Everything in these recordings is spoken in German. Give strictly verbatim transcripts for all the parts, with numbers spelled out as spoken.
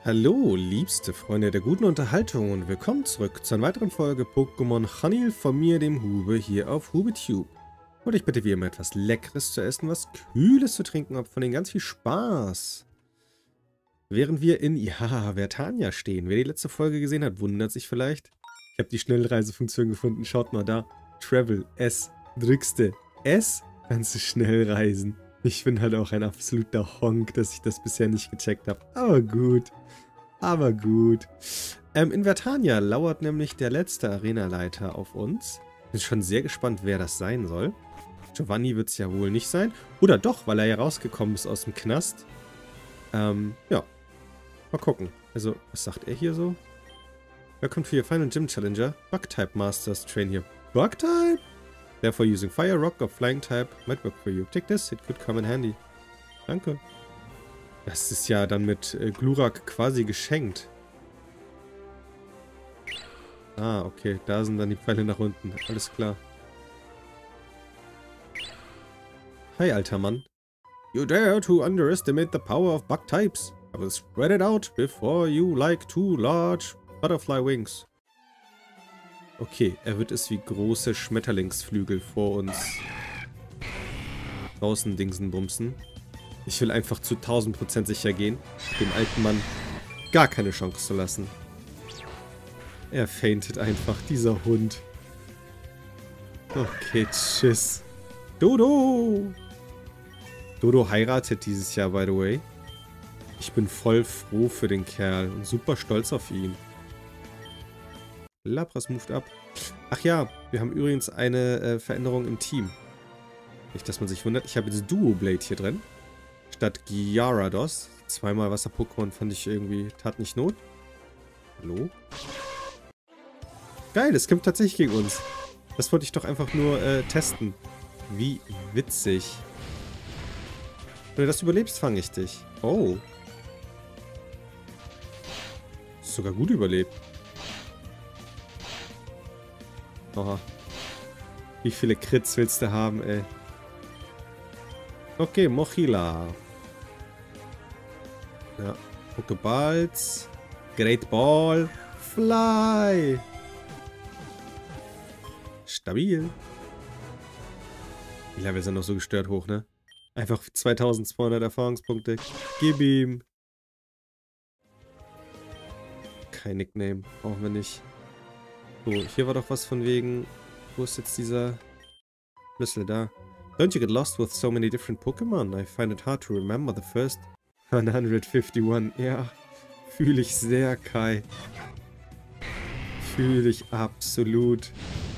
Hallo, liebste Freunde der guten Unterhaltung und willkommen zurück zu einer weiteren Folge Pokémon Honey von mir, dem Hube, hier auf HubeTube. Und ich bitte wie immer etwas Leckeres zu essen, was Kühles zu trinken, und von denen ganz viel Spaß. Während wir in, ja, Vertania stehen. Wer die letzte Folge gesehen hat, wundert sich vielleicht. Ich habe die Schnellreisefunktion gefunden, schaut mal da. Travel, S, drückst du S, kannst du schnell reisen. Ich bin halt auch ein absoluter Honk, dass ich das bisher nicht gecheckt habe. Aber gut. Aber gut. Ähm, in Vertania lauert nämlich der letzte Arenaleiter auf uns. Bin schon sehr gespannt, wer das sein soll. Giovanni wird es ja wohl nicht sein. Oder doch, weil er ja rausgekommen ist aus dem Knast. Ähm, ja. Mal gucken. Also, was sagt er hier so? Welcome to your final gym challenger. Bug-Type Masters train here. Bug-Type? Therefore using Fire, Rock or Flying Type might work for you. Take this, it could come in handy. Danke. Das ist ja dann mit äh, Glurak quasi geschenkt. Ah, okay. Da sind dann die Pfeile nach unten. Alles klar. Hi, alter Mann. You dare to underestimate the power of bug types. I will spread it out before you like two large butterfly wings. Okay, er wird es wie große Schmetterlingsflügel vor uns draußen dingsen bumsen. Ich will einfach zu tausend Prozent sicher gehen, dem alten Mann gar keine Chance zu lassen. Er faintet einfach, dieser Hund. Okay, tschüss. Dodo! Dodo heiratet dieses Jahr, by the way. Ich bin voll froh für den Kerl und super stolz auf ihn. Lapras moved up. Ach ja, wir haben übrigens eine äh, Veränderung im Team. Nicht, dass man sich wundert. Ich habe jetzt Duo-Blade hier drin. Statt Gyarados. Zweimal Wasser-Pokémon fand ich irgendwie, tat nicht Not. Hallo? Geil, es kämpft tatsächlich gegen uns. Das wollte ich doch einfach nur äh, testen. Wie witzig. Wenn du das überlebst, fange ich dich. Oh. Ist sogar gut überlebt. Oha. Wie viele Crits willst du haben, ey? Okay, Mochila. Ja. Pokeballs. Great Ball. Fly. Stabil. Die Level sind noch so gestört hoch, ne? Einfach zweitausendzweihundert Erfahrungspunkte. Gib ihm. Kein Nickname. Brauchen wir nicht. So, hier war doch was von wegen... Wo ist jetzt dieser Schlüssel da? Don't you get lost with so many different Pokémon? I find it hard to remember the first one hundred fifty-one. Ja, fühle ich sehr, Kai. Fühle ich absolut.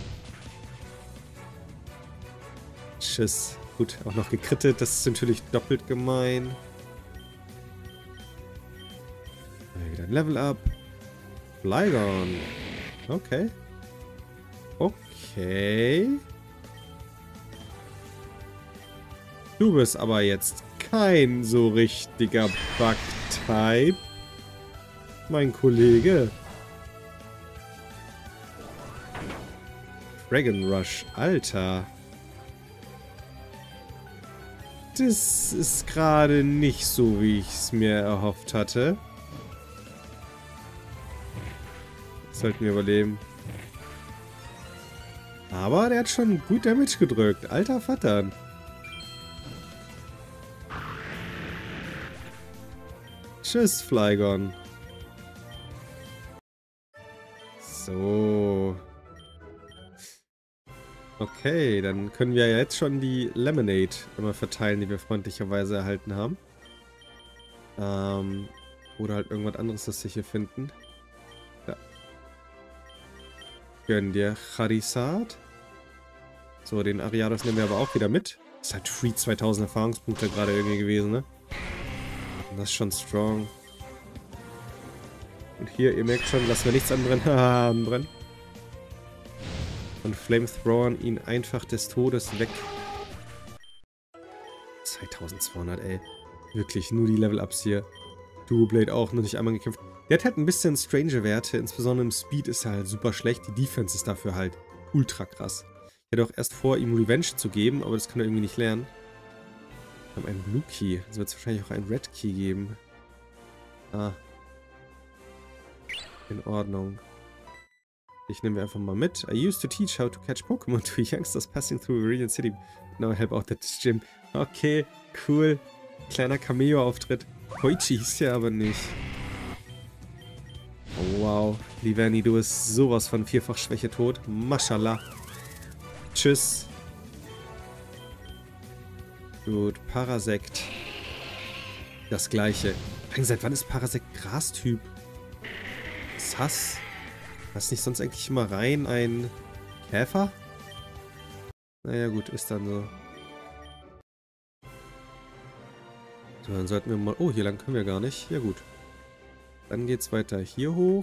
Tschüss. Gut, auch noch gekrittet. Das ist natürlich doppelt gemein. Wieder ein Level up. Flygon. Okay. Okay. Du bist aber jetzt kein so richtiger Bug-Type. Mein Kollege. Dragon Rush, Alter. Das ist gerade nicht so, wie ich es mir erhofft hatte. Das sollten wir überleben. Aber der hat schon gut Damage gedrückt. Alter Vater. Tschüss, Flygon. So. Okay, dann können wir ja jetzt schon die Lemonade immer verteilen, die wir freundlicherweise erhalten haben. Ähm, oder halt irgendwas anderes, das wir hier finden. Ja. Gönnen dir Charizard. So, den Ariados nehmen wir aber auch wieder mit. Ist halt free zweitausend Erfahrungspunkte gerade irgendwie gewesen, ne? Und das ist schon strong. Und hier, ihr merkt schon, lassen wir nichts anbrennen. Haha, anbrennen. Und Flamethrowern ihn einfach des Todes weg. zweitausendzweihundert, ey. Wirklich, nur die Level-Ups hier. Duo-Blade auch, noch nicht einmal gekämpft. Der hat halt ein bisschen strange Werte, insbesondere im Speed ist er halt super schlecht. Die Defense ist dafür halt ultra krass. Ich hätte auch erst vor, ihm Revenge zu geben, aber das kann er irgendwie nicht lernen. Wir haben einen Blue Key, also wird es wahrscheinlich auch einen Red Key geben. Ah. In Ordnung. Ich nehme einfach mal mit. I used to teach how to catch Pokémon to youngsters passing through Viridian City. Now I help out at this gym. Okay, cool. Kleiner Cameo-Auftritt. Koichi hieß ja aber nicht. Oh, wow. Liverni, du bist sowas von Vierfach-Schwäche tot. Mashallah. Tschüss. Gut, Parasekt. Das gleiche. Seit wann ist Parasekt Grastyp? Sass. Was nicht sonst eigentlich immer rein ein Käfer? Naja gut, ist dann so. So, dann sollten wir mal... Oh, hier lang können wir gar nicht. Ja gut. Dann geht's weiter hier hoch.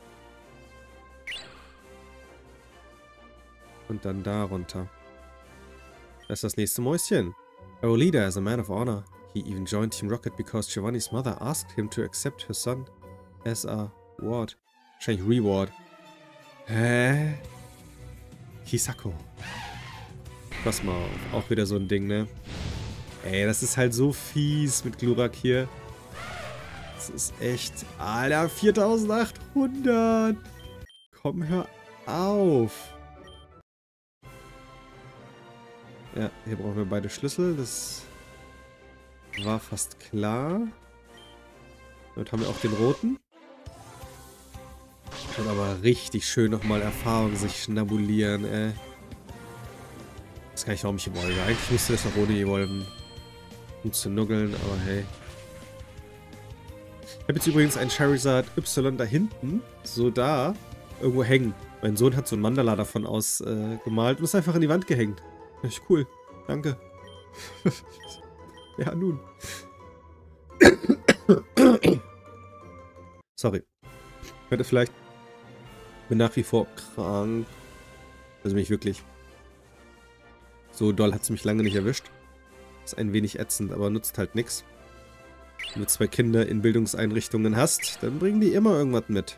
Und dann da runter. Das ist das nächste Mäuschen. Our leader is a man of honor. He even joined Team Rocket because Giovanni's mother asked him to accept her son as a ward. Wahrscheinlich Reward. Hä? Hisako. Pass mal auf. Auch wieder so ein Ding, ne? Ey, das ist halt so fies mit Glurak hier. Das ist echt... Alter, viertausendachthundert! Komm, hör auf! Ja, hier brauchen wir beide Schlüssel. Das war fast klar. Damit haben wir auch den roten. Kann aber richtig schön nochmal Erfahrung sich schnabulieren, ey. Das kann ich auch nicht evolven. Eigentlich müsste das noch ohne evolven. Um zu nuggeln, aber hey. Ich habe jetzt übrigens einen Charizard Y da hinten, so da, irgendwo hängen. Mein Sohn hat so ein Mandala davon aus äh, gemalt und ist einfach an die Wand gehängt. Echt cool. Danke. Ja, nun. Sorry. Ich werde vielleicht... bin nach wie vor krank. Also mich wirklich. So doll hat es mich lange nicht erwischt. Ist ein wenig ätzend, aber nutzt halt nichts. Wenn du zwei Kinder in Bildungseinrichtungen hast, dann bringen die immer irgendwas mit.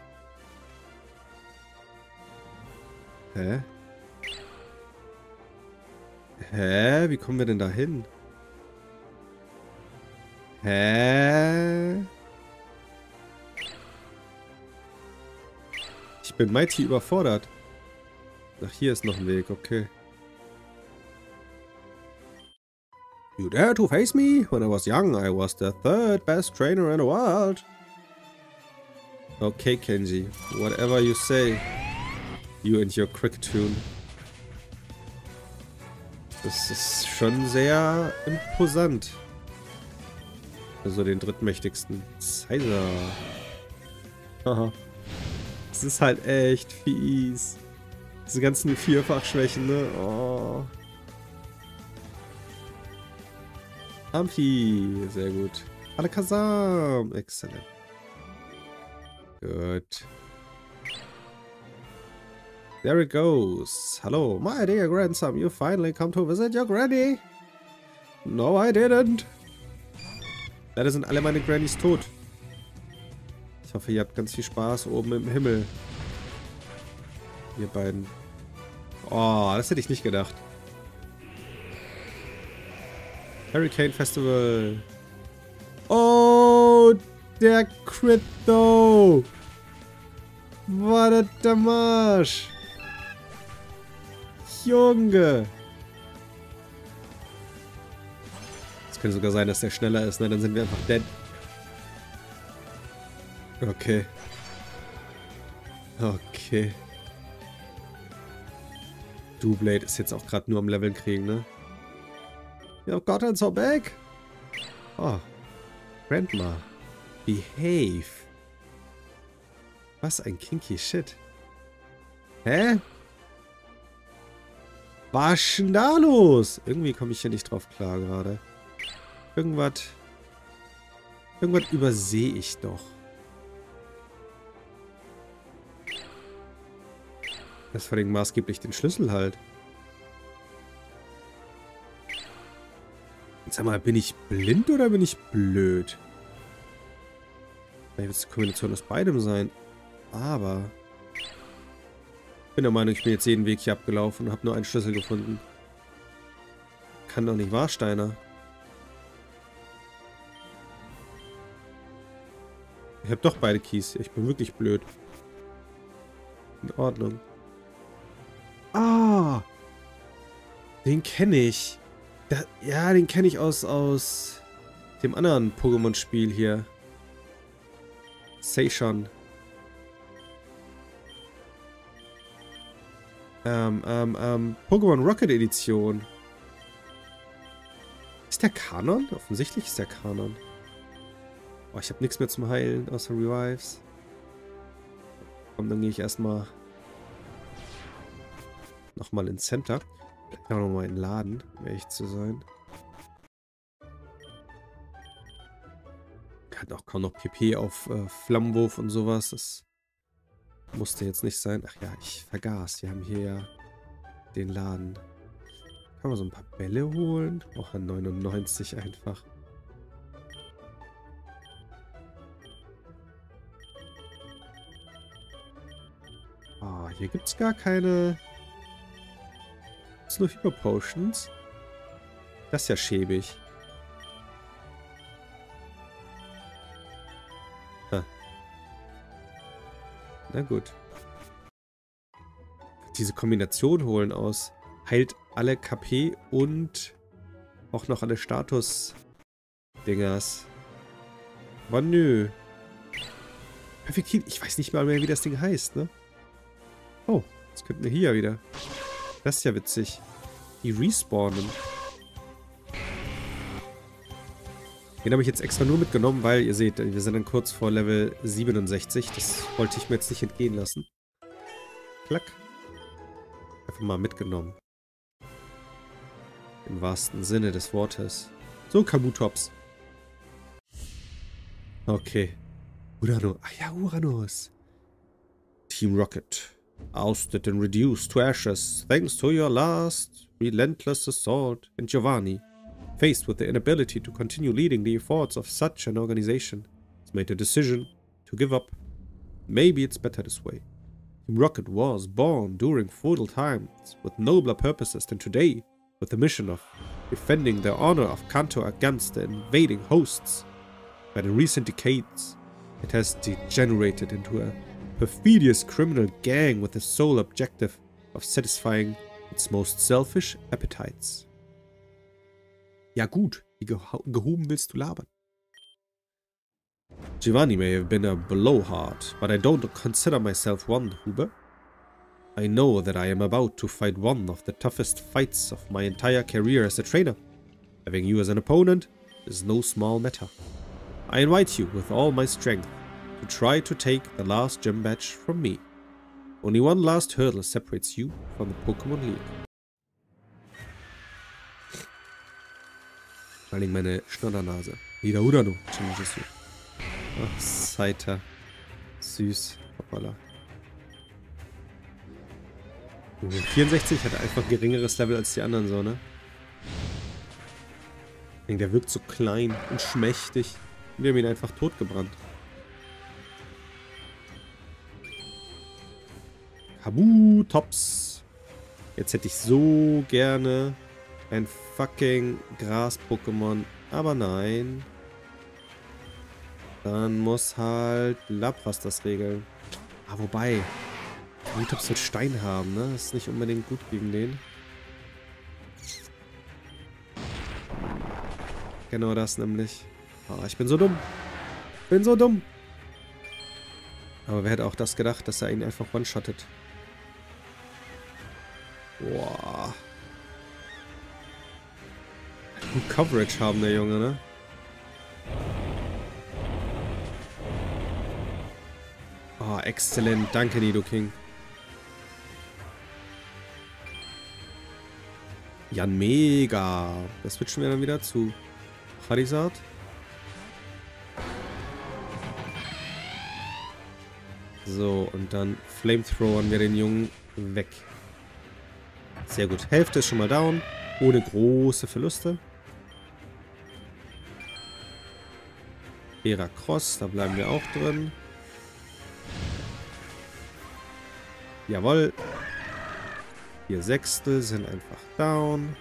Hä? Hä? Wie kommen wir denn da hin? Hä? Ich bin mighty überfordert. Ach, hier ist noch ein Weg, okay. You dare to face me? When I was young, I was the third best trainer in the world. Okay, Kenji. Whatever you say. You and your Quick-Tune. Das ist schon sehr imposant. Also den drittmächtigsten. Caesar. Haha. Das ist halt echt fies. Diese ganzen Vierfachschwächen, ne? Oh. Amphi. Sehr gut. Alakazam. Exzellent. Gut. There it goes. Hello, my dear grandson. You finally come to visit your granny. No, I didn't. Leider sind alle meine Grannies tot. Ich hoffe, ihr habt ganz viel Spaß oben im Himmel. Ihr beiden. Oh, das hätte ich nicht gedacht. Hurricane Festival. Oh, der Crypto. Was der Marsch. Junge. Es könnte sogar sein, dass der schneller ist, ne? Dann sind wir einfach dead. Okay. Okay. Doublade ist jetzt auch gerade nur am Leveln kriegen, ne? You've gotten so big. Oh. Grandma. Behave. Was ein kinky Shit. Hä? Was ist denn da los? Irgendwie komme ich hier nicht drauf klar gerade. Irgendwas... Irgendwas übersehe ich doch. Das war maßgeblich den Schlüssel halt. Sag mal, bin ich blind oder bin ich blöd? Vielleicht wird es eine Kombination aus beidem sein. Aber... Ich bin der Meinung, ich bin jetzt jeden Weg hier abgelaufen und habe nur einen Schlüssel gefunden. Kann doch nicht wahr, Steiner. Ich habe doch beide Keys. Ich bin wirklich blöd. In Ordnung. Ah! Den kenne ich. Da, ja, den kenne ich aus, aus dem anderen Pokémon-Spiel hier. Seishun. Ähm, ähm, ähm, Pokémon Rocket Edition. Ist der Kanon? Offensichtlich ist der Kanon. Oh, ich habe nichts mehr zum Heilen, außer Revives. Komm, dann gehe ich erstmal nochmal ins Center. Vielleicht auch nochmal in den Laden, um ehrlich zu sein. Hat auch kaum noch P P auf äh, Flammenwurf und sowas. Das musste jetzt nicht sein. Ach ja, ich vergaß. Wir haben hier ja den Laden. Kann man so ein paar Bälle holen? Auch an neunundneunzig einfach. Ah, hier gibt es gar keine... Es nur Hyper Potions. Das ist ja schäbig. Ha. Na gut. Diese Kombination holen aus. Heilt alle K P und auch noch alle Status-Dingers. Aber nö. Perfektil. Ich weiß nicht mal mehr, wie das Ding heißt, ne? Oh, jetzt könnten wir hier wieder. Das ist ja witzig. Die respawnen. Den habe ich jetzt extra nur mitgenommen, weil ihr seht, wir sind dann kurz vor Level siebenundsechzig. Das wollte ich mir jetzt nicht entgehen lassen. Klack. Einfach mal mitgenommen. Im wahrsten Sinne des Wortes. So, Kabutops. Okay. Urano. Ah ja, Uranus. Team Rocket. Ousted and reduced to ashes thanks to your last relentless assault. And Giovanni, faced with the inability to continue leading the efforts of such an organization, has made a decision to give up. Maybe it's better this way. Team Rocket was born during feudal times with nobler purposes than today, with the mission of defending the honor of Kanto against the invading hosts. But in recent decades, it has degenerated into a perfidious criminal gang with the sole objective of satisfying its most selfish appetites. Ja gut, wie geho gehoben willst du labern? Giovanni may have been a blowhard, but I don't consider myself one, Huber. I know that I am about to fight one of the toughest fights of my entire career as a trainer. Having you as an opponent is no small matter. I invite you with all my strength to try to take the last gym badge from me. Only one last hurdle separates you from the Pokémon League. Vor allem meine Schnoddernase. Wieder Urano. Challenges you. Ach, Saita. Süß. Hoppala. Uh, vierundsechzig hat einfach ein geringeres Level als die anderen, so, ne? Ich denke, der wirkt so klein und schmächtig. Wir haben ihn einfach totgebrannt. Kabutops. Jetzt hätte ich so gerne ein fucking Gras-Pokémon. Aber nein. Dann muss halt Lapras das regeln. Ah, wobei. Kabutops wird Stein haben, ne? Das ist nicht unbedingt gut gegen den. Genau das nämlich. Oh, ich bin so dumm. Bin so dumm. Aber wer hätte auch das gedacht, dass er ihn einfach one-shottet? Boah. Gut Coverage haben der Junge, ne? Oh, exzellent. Danke, Nidoking. Ja, mega. Das switchen wir dann wieder zu Charizard. So, und dann Flamethrowern wir den Jungen weg. Sehr gut. Hälfte ist schon mal down. Ohne große Verluste. Heracross, da bleiben wir auch drin. Jawohl. Vier Sechstel sind einfach down.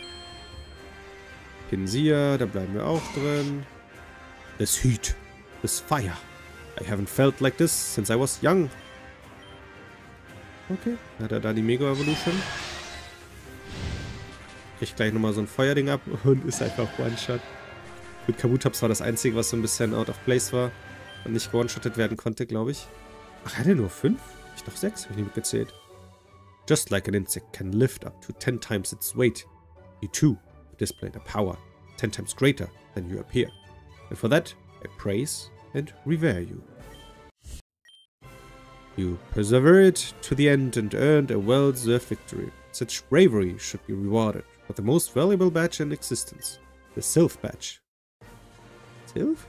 Pinsir, da bleiben wir auch drin. This heat, this fire. I haven't felt like this since I was young. Okay, hat er da die Mega Evolution. Kriegt gleich nochmal so ein Feuerding ab und ist einfach One-Shot. Mit Kabutops war das einzige, was so ein bisschen out of place war und nicht one-shotted werden konnte, glaube ich. Ach, hat er nur fünf? Ich doch sechs, habe ich nicht mitgezählt. Just like an insect can lift up to ten times its weight, you too display the power ten times greater than you appear. And for that, I praise and revere you. You persevered to the end and earned a well-deserved victory. Such bravery should be rewarded with the most valuable badge in existence, the Sylph Badge. Sylph?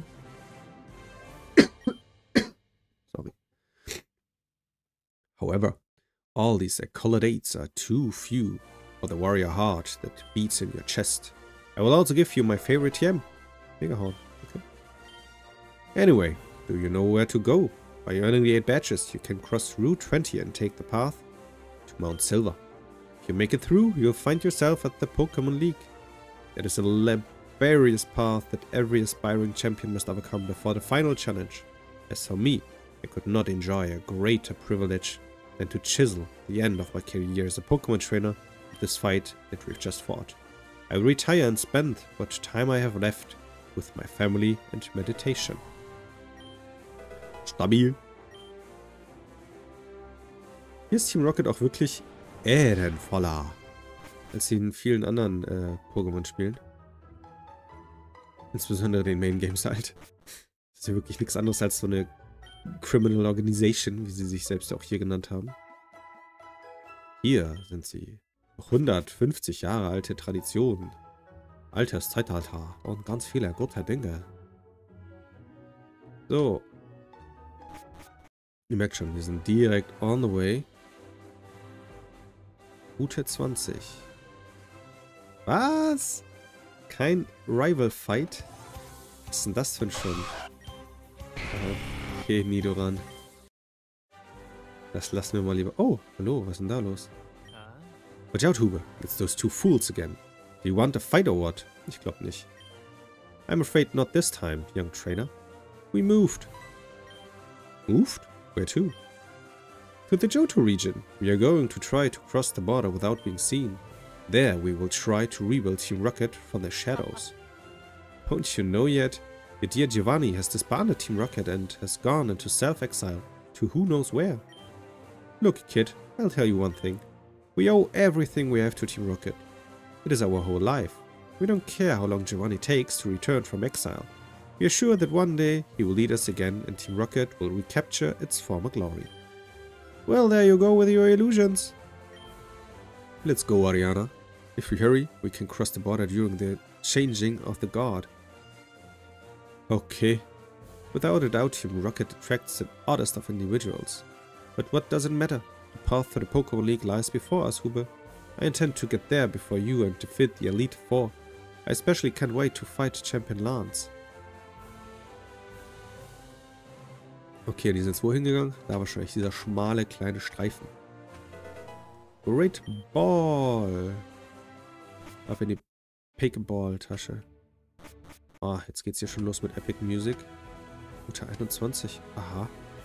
Okay. Sorry. However, all these accolades are too few for the warrior heart that beats in your chest. I will also give you my favorite gem, Megahorn. Okay. Anyway, do you know where to go? By earning the eight badges, you can cross Route twenty and take the path to Mount Silver. If you make it through, you'll find yourself at the Pokemon League. It is a laborious path that every aspiring champion must overcome before the final challenge. As for me, I could not enjoy a greater privilege than to chisel the end of my career as a Pokemon trainer with this fight that we've just fought. I will retire and spend what time I have left with my family and meditation. Stabil. Hier ist Team Rocket auch wirklich ehrenvoller als sie in vielen anderen äh, Pokémon-Spielen. Insbesondere den Main Games halt. Das ist ja wirklich nichts anderes als so eine Criminal Organization, wie sie sich selbst auch hier genannt haben. Hier sind sie. hundertfünfzig Jahre alte Tradition. Altes Zeitalter und ganz viele gute Dinge. So. Ihr merkt schon, wir sind direkt on the way. Route zwanzig. Was? Kein Rival-Fight? Was ist denn das für ein Schund? Okay, Nidoran. Das lassen wir mal lieber... Oh, hallo, was ist denn da los? Watch out, Hube. It's those two fools again. Do you want a fight or what? Ich glaube nicht. I'm afraid not this time, young trainer. We moved. Moved? Where to? To the Johto region. We are going to try to cross the border without being seen. There we will try to rebuild Team Rocket from the shadows. Don't you know yet? Your dear Giovanni has disbanded Team Rocket and has gone into self-exile to who knows where. Look, kid, I'll tell you one thing. We owe everything we have to Team Rocket. It is our whole life. We don't care how long Giovanni takes to return from exile. We are sure that one day he will lead us again and Team Rocket will recapture its former glory. Well, there you go with your illusions. Let's go, Ariana. If we hurry, we can cross the border during the changing of the guard. Okay. Without a doubt, Team Rocket attracts the oddest of individuals. But what does it matter? The path to the Pokemon League lies before us, Hube. I intend to get there before you and defeat the Elite Four. I especially can't wait to fight Champion Lance. Okay, die sind jetzt wohin gegangen? Da wahrscheinlich dieser schmale kleine Streifen. Great Ball. Ab in die Pokeball-Tasche. Ah, jetzt geht's hier schon los mit Epic Music. Route einundzwanzig. Aha.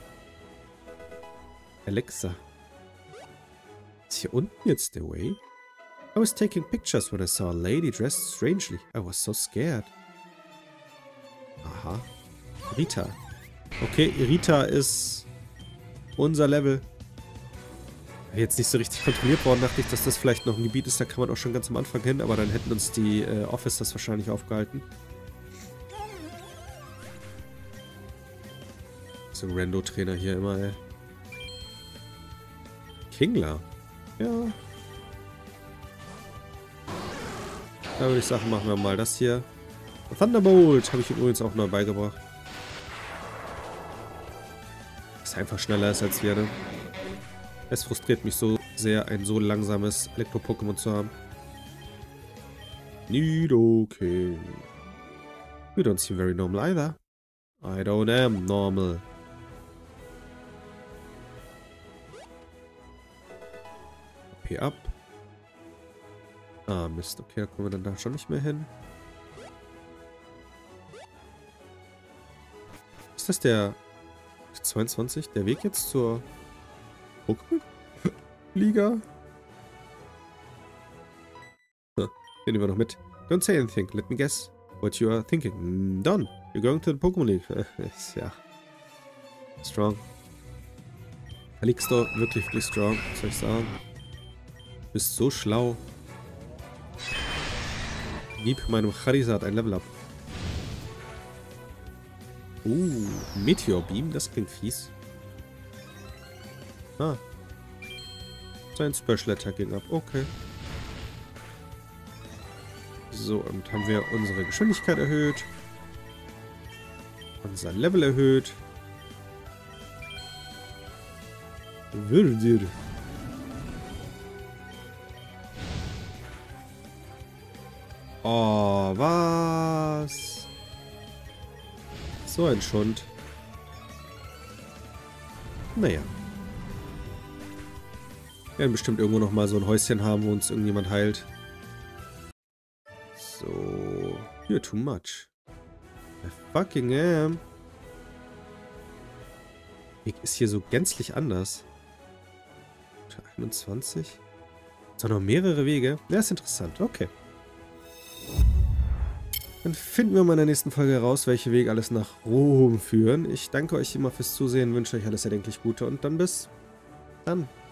Alexa. Ist hier unten jetzt der Way? I was taking pictures when I saw a lady dressed strangely. I was so scared. Aha. Rita. Okay, Rita ist unser Level. Jetzt nicht so richtig kontrolliert worden, dachte ich, dass das vielleicht noch ein Gebiet ist, da kann man auch schon ganz am Anfang hin, aber dann hätten uns die äh, Officers wahrscheinlich aufgehalten. So ein Rando-Trainer hier immer, ey. Kingler. Ja. Da würde ich sagen, machen wir mal das hier. Thunderbolt habe ich ihm übrigens auch neu beigebracht. Dass einfach schneller ist als wir, ne? Es frustriert mich so sehr, ein so langsames Elektro-Pokémon zu haben. Nidoking. You don't seem very normal either. I don't am normal. P ab. Ah, Mist. Okay, da kommen wir dann da schon nicht mehr hin. Ist das der zweiundzwanzig? Der Weg jetzt zur Pokémon Liga. Huh, den nehmen wir noch mit. Don't say anything. Let me guess what you are thinking. Mm, done. You're going to the Pokémon League. Ja. Strong. Alixtor, wirklich, wirklich strong. Was soll ich sagen? Du bist so schlau. Gib meinem Charizard ein Level up. Uh, Meteor Beam, das klingt fies. Ah. Sein Special Attack ging ab, okay. So, und haben wir unsere Geschwindigkeit erhöht. Unser Level erhöht. Würde. Oh, was? So ein Schund. Naja. Wir werden bestimmt irgendwo noch mal so ein Häuschen haben, wo uns irgendjemand heilt. So. You're too much. I fucking am. Weg ist hier so gänzlich anders. einundzwanzig? So, noch mehrere Wege? Ja, ist interessant. Okay. Dann finden wir mal in der nächsten Folge heraus, welche Wege alles nach Rom führen. Ich danke euch immer fürs Zusehen, wünsche euch alles erdenklich Gute und dann bis dann.